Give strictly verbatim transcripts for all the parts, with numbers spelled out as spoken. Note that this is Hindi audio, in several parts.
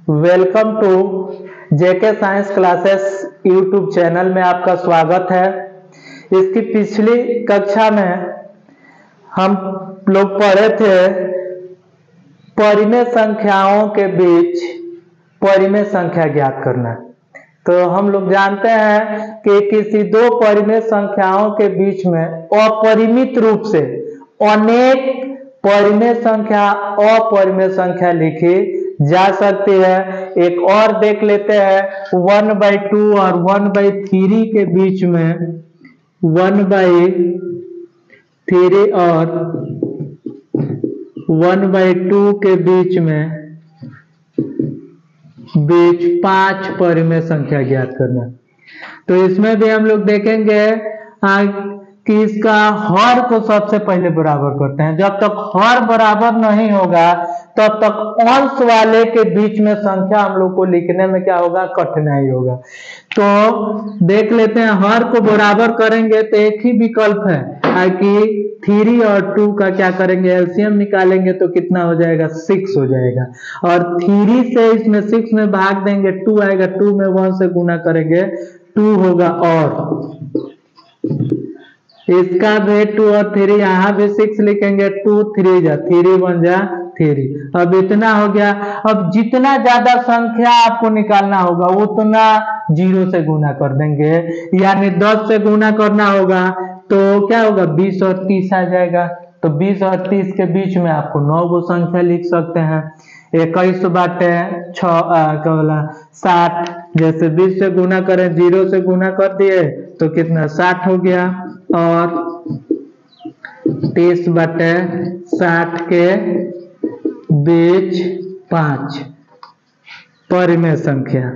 Welcome to JK science classes YouTube channel में आपका स्वागत है। इसकी पिछली कक्षा में हम लोग पढ़े थे परिमेय संख्याओं के बीच परिमेय संख्या ज्ञात करना। तो हम लोग जानते हैं कि किसी दो परिमेय संख्याओं के बीच में अपरिमित रूप से अनेक परिमेय संख्या अपरिमेय संख्या लिखी जा सकती है। एक और देख लेते हैं, वन बाई टू और वन बाई थ्री के बीच में वन बाई थ्री और वन बाई टू के बीच में बीच पांच परिमेय संख्या ज्ञात करना। तो इसमें भी हम लोग देखेंगे आ, कि इसका हर को सबसे पहले बराबर करते हैं। जब तक हर बराबर नहीं होगा तब तक अंश वाले के बीच में संख्या हम लोग को लिखने में क्या होगा, कठिनाई होगा। तो देख लेते हैं, हर को बराबर करेंगे तो एक ही विकल्प है कि थ्री और टू का क्या करेंगे, एलसीएम निकालेंगे तो कितना हो जाएगा, सिक्स हो जाएगा। और थ्री से इसमें सिक्स में भाग देंगे, टू आएगा, टू में वन से गुना करेंगे, टू होगा। और इसका भी टू और थ्री, यहाँ भी सिक्स लिखेंगे, टू थ्री जा थ्री वन जा थ्री। अब इतना हो गया। अब जितना ज्यादा संख्या आपको निकालना होगा उतना जीरो से गुना कर देंगे, यानी दस से गुना करना होगा तो क्या होगा, बीस और तीस आ जाएगा। तो बीस और तीस के बीच में आपको नौ गो संख्या लिख सकते हैं। इक्कीस बाटे छ क्या बोला साठ, जैसे बीस से गुना करें, जीरो से गुना कर दिए तो कितना, साठ हो गया। और तीस बटे साठ के बीच पांच परिमेय संख्या।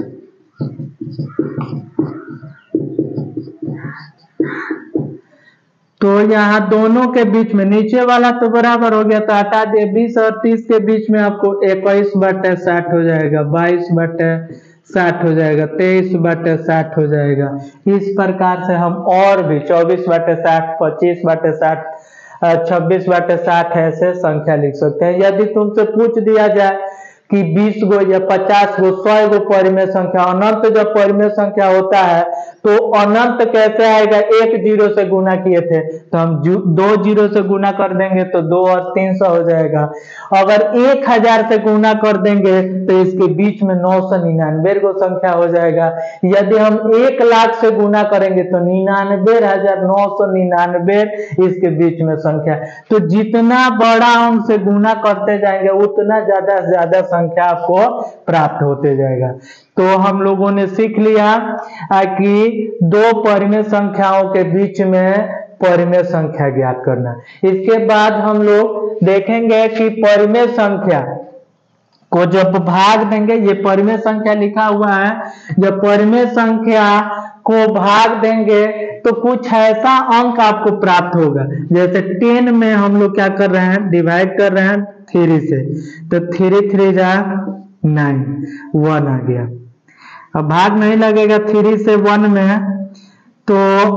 तो यहाँ दोनों के बीच में, नीचे वाला तो बराबर हो गया तो हटा दिए, बीस और तीस के बीच में आपको इक्कीस बटे साठ हो जाएगा, बाईस बटे साठ हो जाएगा, तेईस बटे साठ हो जाएगा। इस प्रकार से हम और भी चौबीस बटे साठ, पच्चीस बटे साठ, छब्बीस बटे साठ ऐसे संख्या लिख सकते हैं। यदि तुमसे पूछ दिया जाए कि बीस गो या पचास गो, सौ गो परिमेय संख्या, अनंत जब परिमेय संख्या होता है तो अनंत कैसे आएगा, एक जीरो से गुना किए थे तो हम दो जीरो से गुना कर देंगे तो दो और तीन सौ हो जाएगा। अगर एक हजार से गुना कर देंगे तो इसके बीच में नौ सौ निन्यानवे गो संख्या हो जाएगा। यदि हम एक लाख से गुना करेंगे तो निन्यानवे हजार नौ सौ निन्यानवे इसके बीच में संख्या। तो जितना बड़ा अंक से गुना करते जाएंगे उतना ज्यादा से ज्यादा संख्या आपको प्राप्त होते जाएगा। तो हम लोगों ने सीख लिया कि दो परिमेय संख्याओं के बीच में परिमेय संख्या ज्ञात करना। इसके बाद हम लोग देखेंगे कि परिमेय संख्या को जब भाग देंगे, ये परिमेय संख्या लिखा हुआ है, जब परिमेय संख्या को भाग देंगे तो कुछ ऐसा अंक आपको प्राप्त होगा। जैसे टेन में हम लोग क्या कर रहे हैं, डिवाइड कर रहे हैं थ्री से, तो थ्री थ्री जा नाइन, वन आ गया। अब भाग नहीं लगेगा थ्री से वन में, तो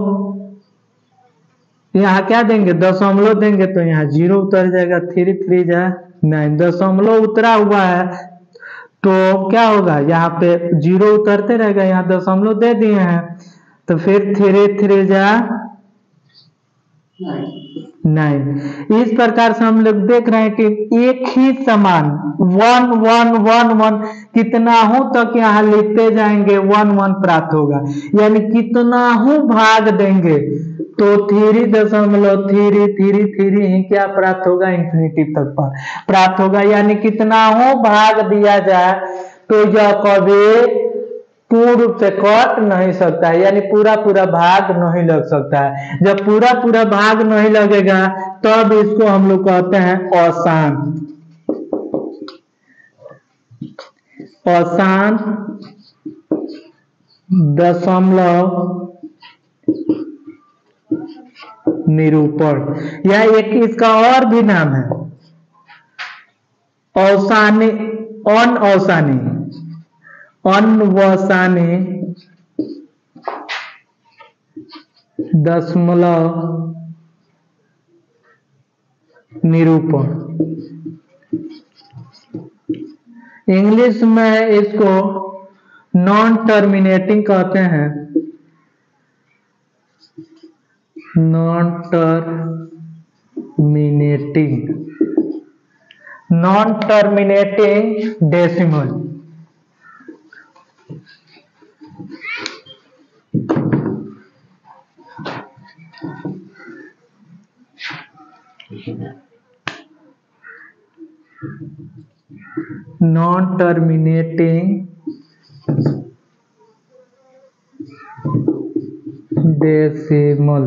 यहाँ क्या देंगे, दशमलव देंगे तो यहाँ जीरो उतर जाएगा, थ्री थ्री जा नाइन, दशमलव उतरा हुआ है तो क्या होगा, यहाँ पे जीरो उतरते रहेगा, यहाँ दशमलव दे दिए हैं तो फिर थ्री थ्री जा नाइन। इस प्रकार से हम लोग देख रहे हैं कि एक ही समान वन वन वन वन कितना हो तक यहाँ लिखते जाएंगे, वन वन प्राप्त होगा। यानी कितना हो भाग देंगे तो थ्री दशमलव थ्री थ्री थ्री ही क्या प्राप्त होगा, इंफिनिटी तक प्राप्त होगा। यानी कितना हो भाग दिया जाए तो यह कभी पूर्ण रूप से कट नहीं सकता है, यानी पूरा पूरा भाग नहीं लग सकता है। जब पूरा पूरा भाग नहीं लगेगा तब इसको हम लोग कहते हैं अशांत अशांत दशमलव निरूपण, या एक इसका और भी नाम है अवसानी, अनअवसानी अनवसानी दशमलव निरूपण। इंग्लिश में इसको नॉन टर्मिनेटिंग कहते हैं, non terminating, non terminating decimal. Non terminating decimal.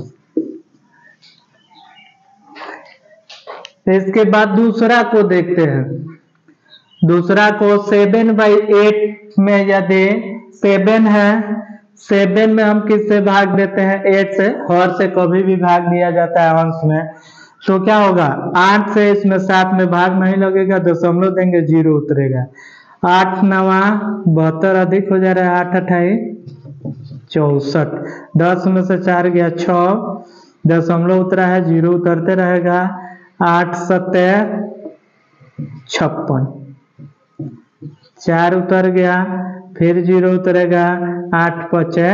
इसके बाद दूसरा को देखते हैं। दूसरा को सेवन बाई एट में यदि सेवन है, सेवन में हम किससे भाग देते हैं? एट से। हर से कभी भी भाग दिया जाता है अंश में, तो क्या होगा? आठ से इसमें सात में भाग नहीं लगेगा, दशमलव देंगे, जीरो उतरेगा। आठ नवा बहत्तर अधिक हो जा रहा है, आठ अठाई चौसठ, दस में से चार गया छः, दशमलव उतरा है, जीरो उतरते रहेगा। आठ सत्ते छप्पन, चार उतर गया, फिर जीरो उतरेगा, आठ पचे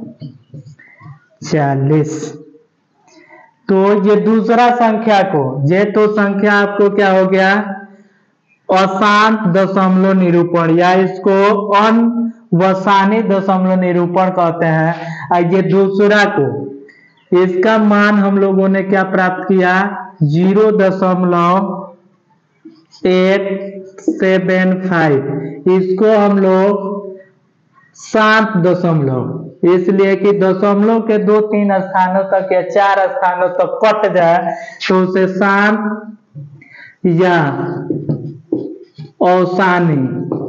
चालीस। तो ये दूसरा संख्या को, ये तो संख्या आपको क्या हो गया? अशांत दशमलव निरूपण, या इसको अनवसानी दशमलव निरूपण कहते हैं। और ये दूसरा को, इसका मान हम लोगों ने क्या प्राप्त किया? जीरो दशमलव एट सेवन फाइव। इसको हम लोग सात दशमलव, इसलिए कि दशमलव के दो तीन स्थानों तक या चार स्थानों तक कट जाए तो उसे सात या औसानी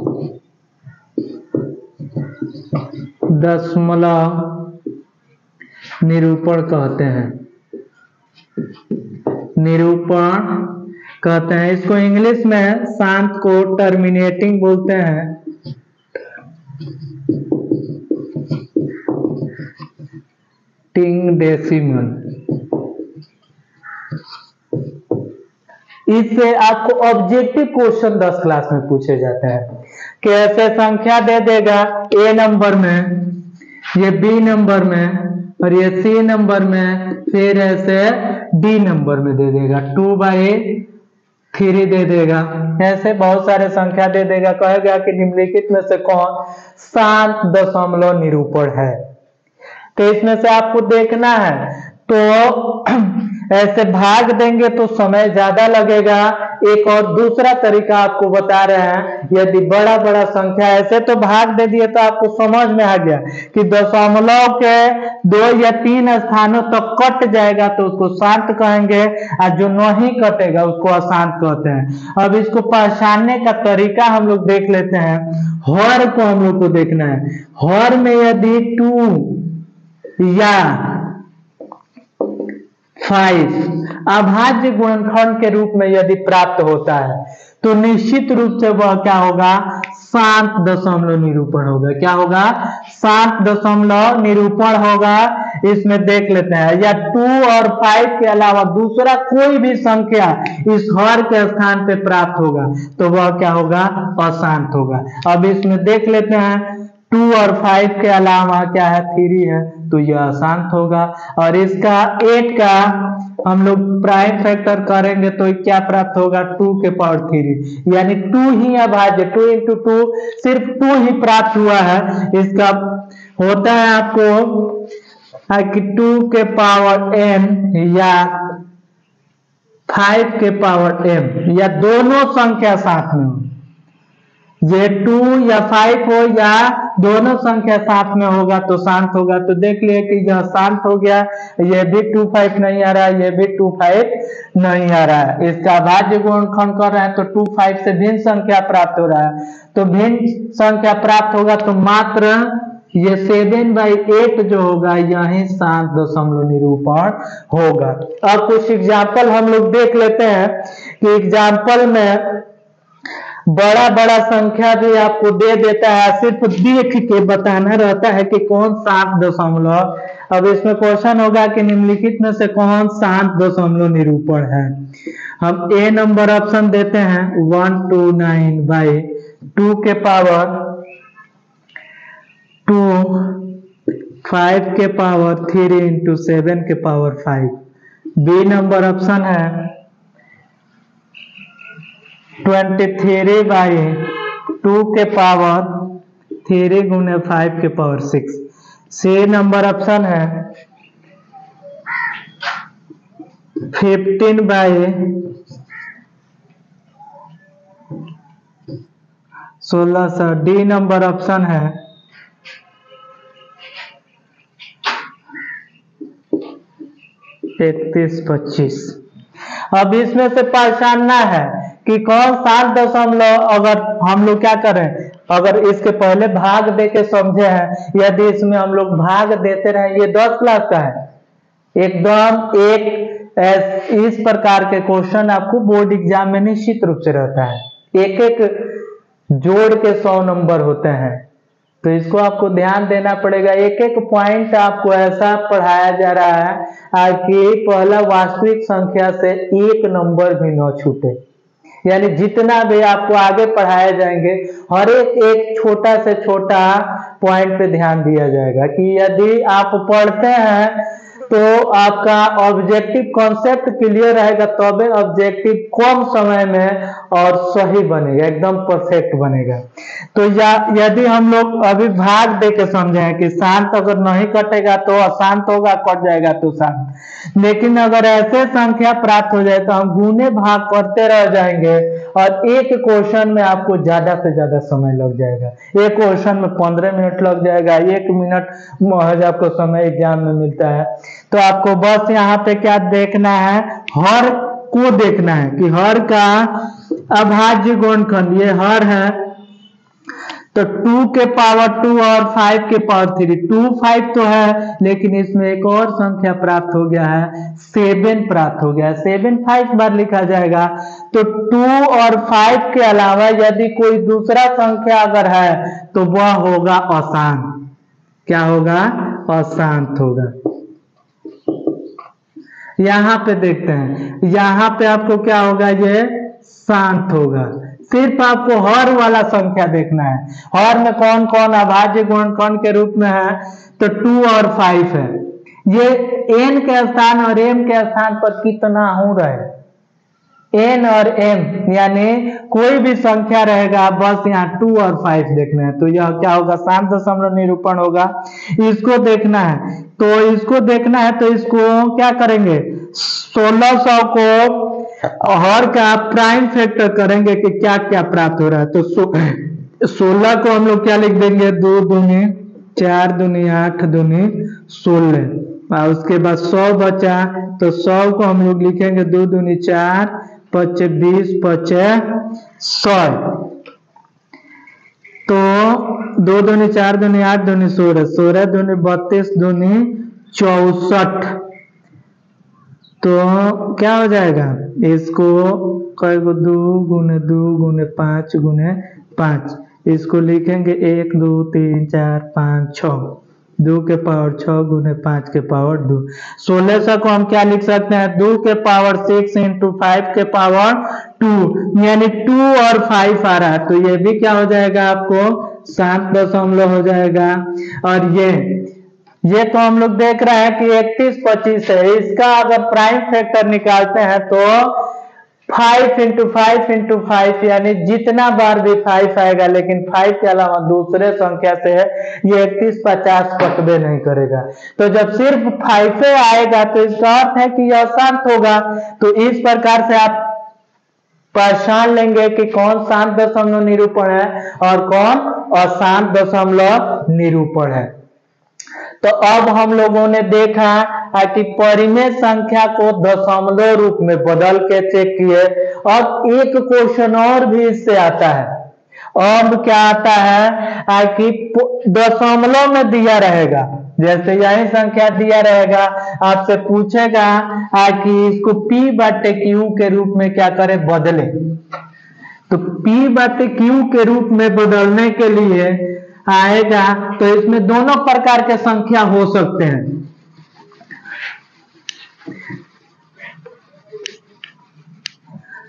दशमलव निरूपण कहते हैं, निरूपण कहते हैं। इसको इंग्लिश में शांत को टर्मिनेटिंग बोलते हैं। टिंग डेसिमल। इससे आपको ऑब्जेक्टिव क्वेश्चन दस क्लास में पूछे जाते हैं कि ऐसे संख्या दे देगा ए नंबर में, ये बी नंबर में, और ये सी नंबर में, फिर ऐसे डी नंबर में दे देगा, टू बाई थ्री दे देगा, ऐसे बहुत सारे संख्या दे देगा। कहेगा कि निम्नलिखित में से कौन शांत दशमलव निरूपण है। तो इसमें से आपको देखना है, तो ऐसे भाग देंगे तो समय ज्यादा लगेगा। एक और दूसरा तरीका आपको बता रहे हैं, यदि बड़ा बड़ा संख्या ऐसे तो भाग दे दिए तो आपको समझ में आ गया कि दशमलव के दो या तीन स्थानों तक कट जाएगा तो उसको शांत कहेंगे, और जो नहीं कटेगा उसको अशांत कहते हैं। अब इसको पहचानने का तरीका हम लोग देख लेते हैं। हर को हम लोग को देखना है। हर में यदि टू या फाइव अभाज्य गुणनखंड के रूप में यदि प्राप्त होता है तो निश्चित रूप से वह क्या होगा? शांत दशमलव निरूपण होगा। क्या होगा? शांत दशमलव निरूपण होगा। इसमें देख लेते हैं, या टू और फाइव के अलावा दूसरा कोई भी संख्या इस हर के स्थान पे प्राप्त होगा तो वह क्या होगा? अशांत होगा। अब इसमें देख लेते हैं, टू और फाइव के अलावा क्या है? थ्री है, तो यह अशांत होगा। और इसका एट का हम लोग प्राइम फैक्टर करेंगे तो क्या प्राप्त होगा? टू के पावर थ्री, यानी टू ही अभाज्य, टू इंटू टू सिर्फ टू ही प्राप्त हुआ है। इसका होता है आपको कि टू के पावर एन या फाइव के पावर एम, या दोनों संख्या साथ में हो, ये टू या फाइव हो या दोनों संख्या साथ में होगा तो शांत होगा। तो देख लिए कि यह शांत हो गया, ये भी टू फाइव नहीं आ रहा है, ये भी टू फाइव नहीं आ रहा है। इसका अभाज्य गुणनखंड कर रहे हैं तो टू फाइव से भिन्न संख्या प्राप्त हो रहा है, तो भिन्न संख्या प्राप्त होगा तो मात्र ये सेवन बाई एट जो होगा यही शांत दशमलव निरूपण होगा। अब कुछ एग्जाम्पल हम लोग देख लेते हैं कि एग्जाम्पल में बड़ा बड़ा संख्या भी आपको दे देता है, सिर्फ देख के बताना रहता है कि कौन शांत दशमलव। अब इसमें क्वेश्चन होगा कि निम्नलिखित में से कौन शांत दशमलव निरूपण है। हम ए नंबर ऑप्शन देते हैं one two nine by two के पावर टू, फाइव के पावर थ्री इंटू सेवन के power five. B number option है ट्वेंटी थ्री बाई टू के पावर थ्री गुने फाइव के power six. C number option है फिफ्टीन बाई सोलह सौ। डी नंबर ऑप्शन है इकतीस पच्चीस। अब इसमें से पहचानना है कि कौन सात दशमलव, अगर हम लोग क्या करें, अगर इसके पहले भाग दे के समझे हैं, यदि इसमें हम लोग भाग देते रहे, ये दस क्लास का है एकदम एक इस प्रकार के क्वेश्चन आपको बोर्ड एग्जाम में निश्चित रूप से रहता है। एक एक जोड़ के सौ नंबर होते हैं, तो इसको आपको ध्यान देना पड़ेगा। एक एक पॉइंट आपको ऐसा पढ़ाया जा रहा है कि पहला वास्तविक संख्या से एक नंबर भी न छूटे। यानी जितना भी आपको आगे पढ़ाए जाएंगे हर एक एक छोटा से छोटा पॉइंट पे ध्यान दिया जाएगा कि यदि आप पढ़ते हैं तो आपका ऑब्जेक्टिव कॉन्सेप्ट क्लियर रहेगा, तब ऑब्जेक्टिव कम समय में और सही बनेगा, एकदम परफेक्ट बनेगा। तो या यदि हम लोग अभी भाग दे के समझे कि शांत अगर नहीं कटेगा तो अशांत होगा, कट जाएगा तो शांत। लेकिन अगर ऐसे संख्या प्राप्त हो जाए तो हम गुने भाग करते रह जाएंगे और एक क्वेश्चन में आपको ज्यादा से ज्यादा समय लग जाएगा। एक क्वेश्चन में पंद्रह मिनट लग जाएगा, एक मिनट महज आपको समय एग्जाम में मिलता है। तो आपको बस यहाँ पे क्या देखना है, हर को देखना है कि हर का अभाज्य गुणनखंड, ये हर है तो टू के पावर टू और फाइव के पावर थ्री। टू फाइव तो है लेकिन इसमें एक और संख्या प्राप्त हो गया है, सेवन प्राप्त हो गया है। सेवन फाइव बार लिखा जाएगा तो टू और फाइव के अलावा यदि कोई दूसरा संख्या अगर है तो वह होगा अशांत। क्या होगा? अशांत होगा। यहाँ पे देखते हैं, यहाँ पे आपको क्या होगा, ये शांत होगा। सिर्फ आपको हर वाला संख्या देखना है। हर में कौन कौन अभाज्य गुणनखंड के रूप में है, तो टू और फाइव है। ये एन के स्थान और एम के स्थान पर कितना हो रहे, एन और एम यानी कोई भी संख्या रहेगा, बस यहाँ टू और फाइव देखना है। तो यह क्या होगा, शांत दशमलव निरूपण होगा। इसको देखना है, तो इसको देखना है तो इसको क्या करेंगे, सोलह सौ को हर का प्राइम फैक्टर करेंगे कि क्या क्या प्राप्त हो रहा है। तो सोलह को हम लोग क्या लिख देंगे, दो दूनी चार दूनी आठ दूनी सोलह, और उसके बाद सौ बचा तो सौ को हम लोग लिखेंगे दो दूनी चार पचे बीस पचे सौ। तो दो दूनी चार दूनी आठ दूनी सोलह, सोलह दूनी बत्तीस दूनी चौसठ। तो क्या हो जाएगा, इसको कई गो दो गुने दो गुने पांच गुने पांच, इसको लिखेंगे एक दो तीन चार पाँच छः, दो के पावर छः गुने पाँच के पावर दो। सोलह सौ को हम क्या लिख सकते हैं, दो के पावर सिक्स इंटू फाइव के पावर टू, यानी टू और फाइव आ रहा है। तो ये भी क्या हो जाएगा, आपको सात दशमलव हो जाएगा। और ये ये तो हम लोग देख रहे हैं कि इकतीस पच्चीस है। इसका अगर प्राइम फैक्टर निकालते हैं तो five into five into five, यानी जितना बार भी फाइव आएगा, लेकिन फाइव के अलावा दूसरे संख्या से है ये इकतीस पचास कटबे नहीं करेगा। तो जब सिर्फ फाइव आएगा तो इसका अर्थ है कि यह अशांत होगा। तो इस प्रकार से आप पहचान लेंगे कि कौन शांत दशमलव निरूपण है और कौन अशांत दशमलव निरूपण है। तो अब हम लोगों ने देखा कि परिमेय संख्या को दशमलव रूप में बदल के चेक किए। अब एक क्वेश्चन और भी इससे आता है। अब क्या आता है कि दशमलव में दिया रहेगा, जैसे यही संख्या दिया रहेगा, आपसे पूछेगा कि इसको पी बटे क्यू के रूप में क्या करें, बदले। तो पी बटे क्यू के रूप में बदलने के लिए आएगा तो इसमें दोनों प्रकार के संख्या हो सकते हैं।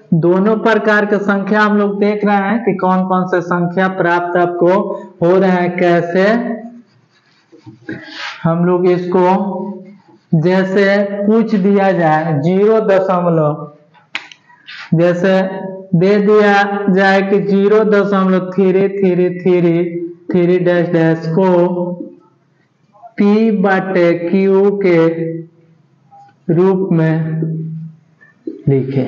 दोनों प्रकार के संख्या हम लोग देख रहे हैं कि कौन कौन से संख्या प्राप्त आपको हो रहा है। कैसे हम लोग इसको जैसे पूछ दिया जाए जीरो दशमलव, जैसे दे दिया जाए कि जीरो दशमलव three three three three dash dash को पी बटे क्यू के रूप में लिखे।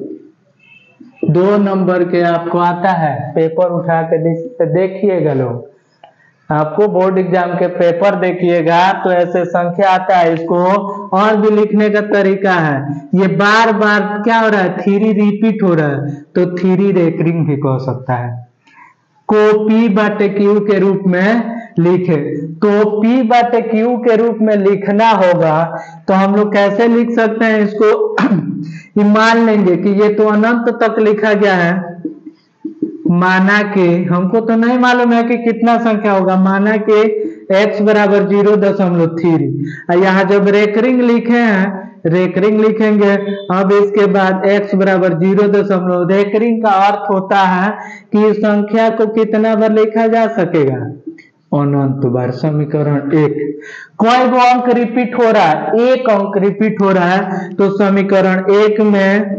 दो नंबर के आपको आता है, पेपर उठा के देखिएगा लोग, आपको बोर्ड एग्जाम के पेपर देखिएगा तो ऐसे संख्या आता है। इसको और भी लिखने का तरीका है, ये बार बार क्या हो रहा है, थ्री रिपीट हो रहा है तो थ्री रेकरिंग भी कह सकता है। को पी बटे क्यू के रूप में लिखे, तो पी बटे क्यू के रूप में लिखना होगा तो हम लोग कैसे लिख सकते हैं इसको मान लेंगे कि ये तो अनंत तक लिखा गया है, माना कि हमको तो नहीं मालूम है कि कितना संख्या होगा, माना कि x बराबर जीरो दशमलव थ्री। यहाँ जब रेकरिंग लिखे हैं रेकरिंग लिखेंगे, अब इसके बाद x बराबर जीरो दशमलव, रेकरिंग का अर्थ होता है कि इस संख्या को कितना बार लिखा जा सकेगा, अनंत बार। समीकरण एक, कोई वो अंक रिपीट हो रहा है, एक अंक रिपीट हो रहा है तो समीकरण एक में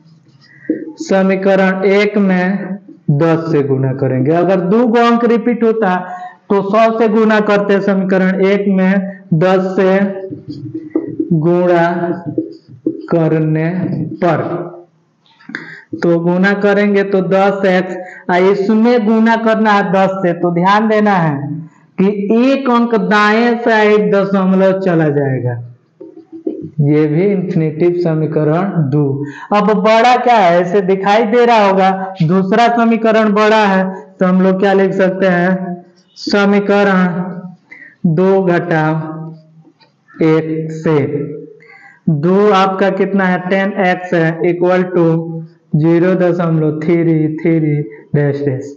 समीकरण एक में दस से गुना करेंगे। अगर दो गो अंक रिपीट होता तो सौ से गुना करते, समीकरण एक में दस से गुणा करने पर, तो गुना करेंगे तो दस एक्स, इसमें गुना करना है दस से, तो ध्यान देना है कि एक अंक दाएं साइड दशमलव चला जाएगा, ये भी इंफिनिटिव समीकरण दो। अब बड़ा क्या है, ऐसे दिखाई दे रहा होगा, दूसरा समीकरण बड़ा है तो हम लोग क्या लिख सकते हैं, समीकरण दो घटा एक से दो आपका कितना है, टेन एक्स है, इक्वल टू जीरो दशमलव three three dash dash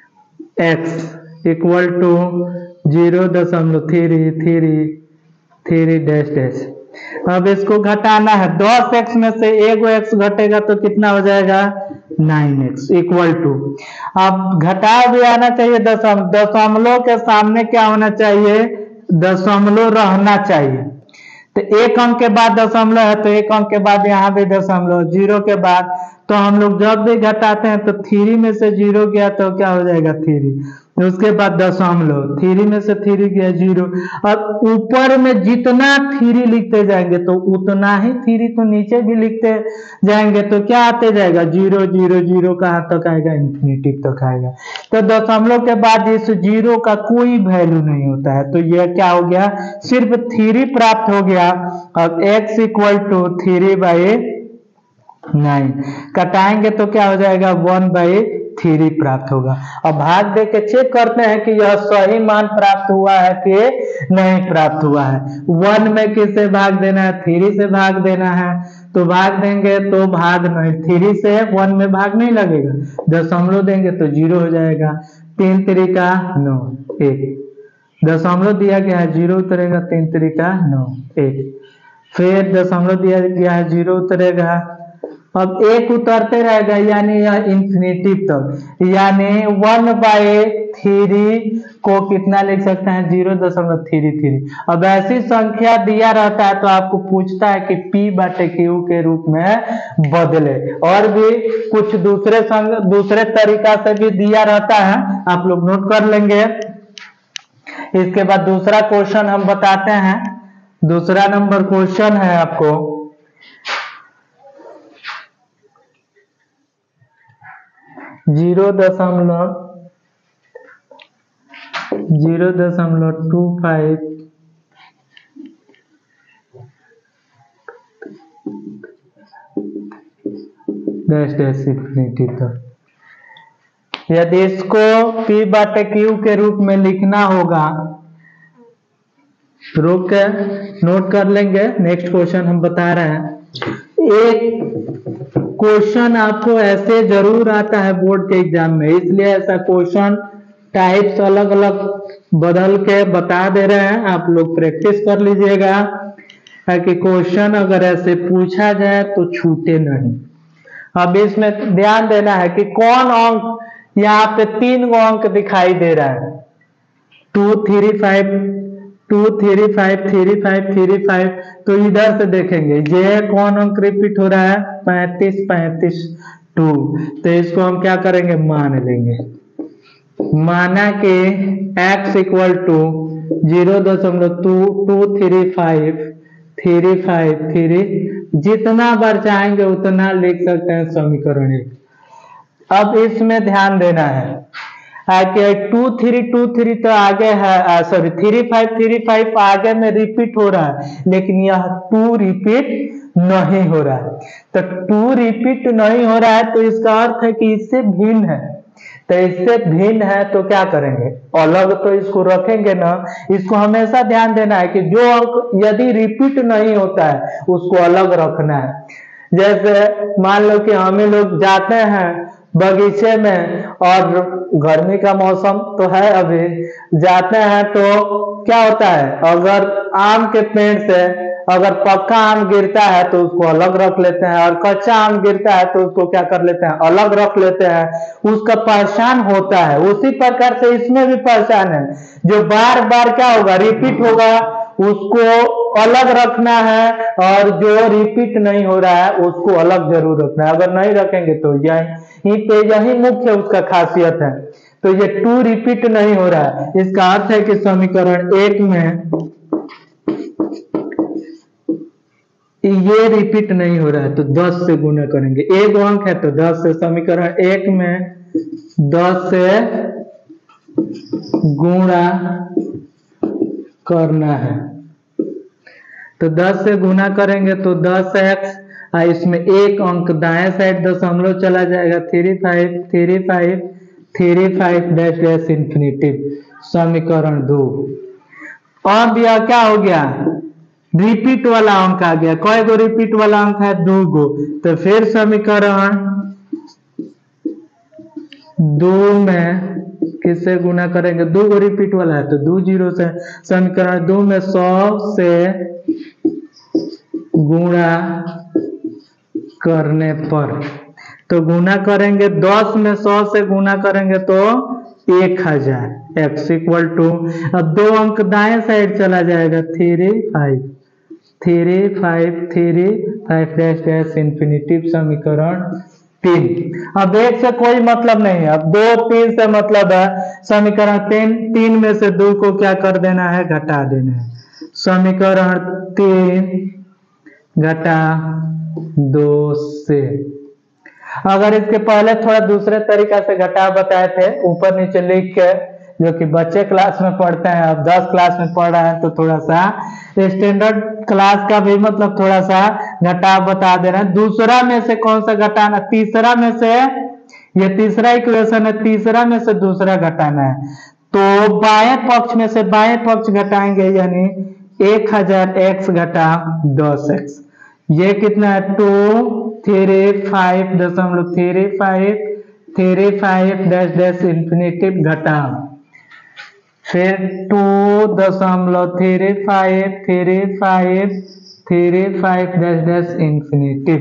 X equal to zero दशमलव three three three dash dash. अब इसको घटाना है, दस एक्स में से एक एक्स घटेगा तो कितना हो जाएगा, नाइन एक्स इक्वल टू, अब घटा भी आना चाहिए दशमलव, दशमलव के सामने क्या होना चाहिए, दशमलव रहना चाहिए। तो एक अंक के बाद दशमलव है तो एक अंक के बाद यहाँ भी दशमलव, जीरो के बाद, तो हम लोग जब भी घटाते हैं तो थ्री में से जीरो गया तो क्या हो जाएगा थ्री, उसके बाद दशमलव, थ्री में से थ्री गया जीरो, और ऊपर में जितना थ्री लिखते जाएंगे तो उतना ही थ्री तो नीचे भी लिखते जाएंगे तो क्या आते जाएगा, जीरो जीरो जीरो कहाँ तक आएगा, इंफिनिटी तक आएगा। तो दशमलव के बाद इस जीरो का कोई वैल्यू नहीं होता है, तो यह क्या हो गया, सिर्फ थ्री प्राप्त हो गया। अब x equal to three by nine कटाएंगे तो क्या हो जाएगा, वन बाई थ्री प्राप्त होगा। अब भाग दे के चेक करते हैं कि यह सही मान प्राप्त हुआ है कि नहीं प्राप्त हुआ है। वन में किससे भाग देना है, थ्री से भाग देना है, तो भाग देंगे तो भाग नहीं, थ्री से वन में भाग नहीं लगेगा, दशमलव देंगे तो जीरो हो जाएगा, तीन तरीका नौ एक, दशमलव दिया गया है जीरो उतरेगा, तीन तरीका नौ एक, फिर दशमलव दिया गया है जीरो उतरेगा, अब एक उतरते रहेगा यानी यह इंफिनिटी तक, यानी वन बाई थ्री को कितना लिख सकते हैं, जीरो दशमलव थ्री थ्री। अब ऐसी संख्या दिया रहता है तो आपको पूछता है कि पी बटे क्यू के रूप में बदले, और भी कुछ दूसरे संग दूसरे तरीका से भी दिया रहता है, आप लोग नोट कर लेंगे। इसके बाद दूसरा क्वेश्चन हम बताते हैं, दूसरा नंबर क्वेश्चन है आपको जीरो दशमलव जीरो दशमलव two five dash dash infinity तक। यदि इसको P बटे Q के रूप में लिखना होगा, रोक के नोट कर लेंगे। नेक्स्ट क्वेश्चन हम बता रहे हैं, एक क्वेश्चन आपको ऐसे जरूर आता है बोर्ड के एग्जाम में, इसलिए ऐसा क्वेश्चन टाइप्स अलग अलग बदल के बता दे रहे हैं, आप लोग प्रैक्टिस कर लीजिएगा कि क्वेश्चन अगर ऐसे पूछा जाए तो छूटे नहीं। अब इसमें ध्यान देना है कि कौन अंक, यहाँ पे तीन गो अंक दिखाई दे रहा है, two three five two three five three five three five, तो इधर से देखेंगे ये कौन अंक रिपीट हो रहा है, पैंतीस पैंतीस टू, तो इसको हम क्या करेंगे, मान लेंगे। माना कि x इक्वल टू जीरो दशमलव two two three five three five three, जितना बार चाहेंगे उतना लिख सकते हैं समीकरण एक। अब इसमें ध्यान देना है कि टू थ्री टू थ्री तो आगे है, sorry three five three five आगे में रिपीट हो रहा है, लेकिन यह टू रिपीट नहीं हो रहा है। तो टू रिपीट नहीं हो रहा है तो इसका अर्थ है कि इससे भिन्न है, तो इससे भिन्न है तो क्या करेंगे, अलग तो इसको रखेंगे ना। इसको हमेशा ध्यान देना है कि जो अंक यदि रिपीट नहीं होता है उसको अलग रखना है। जैसे मान लो कि हमें लोग जाते हैं बगीचे में, और गर्मी का मौसम तो है अभी, जाते हैं तो क्या होता है, अगर आम के पेड़ से अगर पक्का आम गिरता है तो उसको अलग रख लेते हैं, और कच्चा आम गिरता है तो उसको क्या कर लेते हैं, अलग रख लेते हैं, उसका पहचान होता है। उसी प्रकार से इसमें भी पहचान है, जो बार बार क्या होगा, रिपीट होगा, उसको अलग रखना है, और जो रिपीट नहीं हो रहा है उसको अलग जरूर रखना है। अगर नहीं रखेंगे तो यही पे यही मुख्य उसका खासियत है। तो ये टू रिपीट नहीं हो रहा है, इसका अर्थ है कि समीकरण एक में ये रिपीट नहीं हो रहा है, तो दस से गुना करेंगे। एक अंक है तो दस से, समीकरण एक में दस से गुणा करना है, तो दस से गुना करेंगे तो दस एक्स, इसमें एक अंक दाएं साइड दशमलव चला जाएगा, three five three five three five dash dash infinitive, समीकरण दो। अब यह क्या हो गया, रिपीट वाला अंक आ गया। कई गो रिपीट वाला अंक है, दो गो, तो फिर समीकरण दो में किससे गुना करेंगे, दो गो रिपीट वाला है तो दो जीरो से, समीकरण दो में सौ से गुणा करने पर, तो गुना करेंगे दस में सौ से गुना करेंगे तो एक हजार, एक्स इक्वल टू, अब दो अंक दाएं साइड चला जाएगा, three five three five three five dash dash infinitive, समीकरण तीन। अब एक से कोई मतलब नहीं है, अब दो तीन से मतलब है। समीकरण तीन तीन में से दो को क्या कर देना है, घटा देना है। समीकरण तीन घटा दो से, अगर इसके पहले थोड़ा दूसरे तरीका से घटाव बताए थे ऊपर नीचे लिख के, जो कि बच्चे क्लास में पढ़ते हैं, अब दस क्लास में पढ़ रहे हैं तो थोड़ा सा स्टैंडर्ड क्लास का भी मतलब थोड़ा सा घटाव बता दे रहे हैं। दूसरा में से कौन सा घटाना, तीसरा में से, ये तीसरा इक्वेशन है, तीसरा में से दूसरा घटाना है, तो बाएं पक्ष में से बाएं पक्ष घटाएंगे, यानी एक हजार एक्स घटा दस एक्स, ये कितना है, टू थ्री फाइव दशमलव three five three five dash dash infinitive घटा, फिर टू दशमलव three five three five three five dash dash infinitive.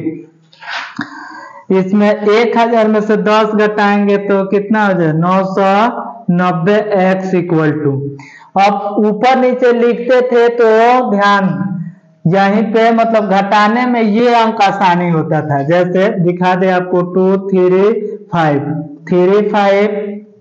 इसमें एक हजार में से दस घटाएंगे तो कितना हो जाए, नौ सौ नब्बे एक्स इक्वल टू। अब ऊपर नीचे लिखते थे तो ध्यान यहीं पे मतलब घटाने में ये अंक आसानी होता था। जैसे दिखा दे आपको, two three five three five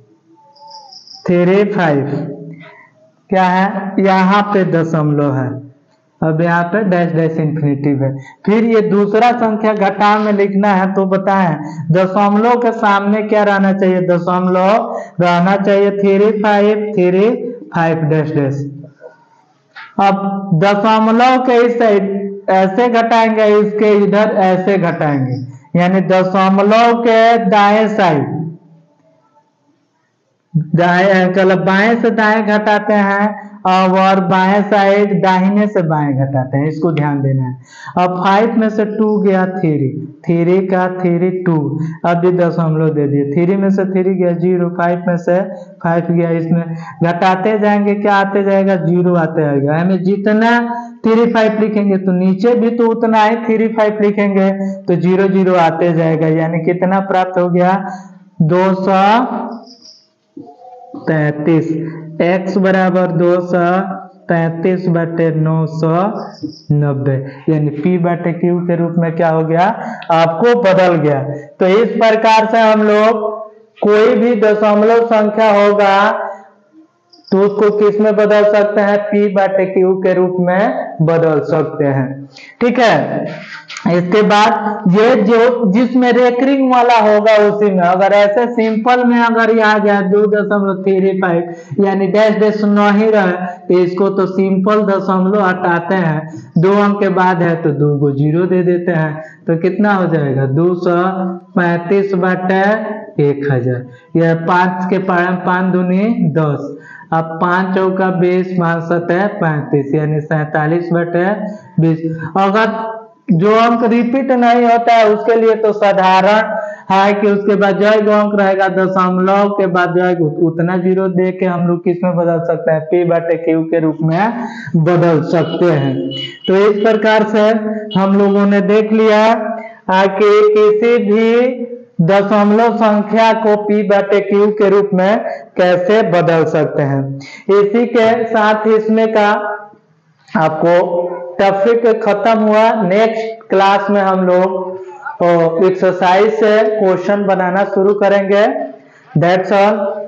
three five क्या है, यहाँ पे दशमलव है, अब यहाँ पे डैश डैश इंफिनिटिव है। फिर ये दूसरा संख्या घटाव में लिखना है तो बताएं दशमलव के सामने क्या रहना चाहिए, दशमलव रहना चाहिए three five three five dash dash. अब दशमलव के इस साइड ऐसे घटाएंगे, इसके इधर ऐसे घटाएंगे, यानी दशमलव के दाएं साइड दाएं मतलब बाएं से दाएं घटाते हैं और बाएं साइड दाहिने से बाएं घटाते हैं, इसको ध्यान देना है। अब फाइव में से टू गया थ्री, थ्री का थ्री टू, अब भी दशमलव दे दिए, थ्री में से थ्री गया जीरो, फाइव में से फाइव गया, इसमें घटाते जाएंगे क्या आते जाएगा, जीरो आते जाएगा। हमें जितना थ्री फाइव लिखेंगे तो नीचे भी तो उतना ही थ्री फाइव लिखेंगे तो जीरो जीरो आते जाएगा, यानी कितना प्राप्त हो गया, दो सौ तैतीस। x बराबर दो सौ तैतीस बटे नौ सौ नब्बे, यानी p बटे q के रूप में क्या हो गया, आपको बदल गया। तो इस प्रकार से हम लोग कोई भी दशमलव संख्या होगा तो उसको किस में बदल सकते हैं, p बटे q के रूप में बदल सकते हैं। ठीक है, इसके बाद ये जो जिसमें रेकरिंग वाला होगा उसी में, अगर ऐसे सिंपल में अगर यहाँ जाए दो दशमलव थ्री फाइव यानी डैश डैश न ही रहे तो इसको तो सिंपल दशमलव हटाते हैं, दो अंक के बाद है तो दो को जीरो दे देते हैं, तो कितना हो जाएगा, दो सौ पैंतीस बटे एक हजार, यह पांच के पांच दूनी दस, अब पांच चौका बीस, पांच सतह पैंतीस, यानी सैतालीस बटे बीस। अगर जो अंक रिपीट नहीं होता है उसके लिए तो साधारण है कि उसके बाद जो अंक रहेगा दशमलव के बाद जो उतना जीरो दे के हम लोग किस में बदल सकते हैं, p बटे q के रूप में बदल सकते हैं। तो इस प्रकार से हम लोगों ने देख लिया कि किसी भी दशमलव संख्या को p बटे q के रूप में कैसे बदल सकते हैं। इसी के साथ इसमें का आपको टॉपिक खत्म हुआ। नेक्स्ट क्लास में हम लोग एक्सरसाइज से क्वेश्चन बनाना शुरू करेंगे। That's all.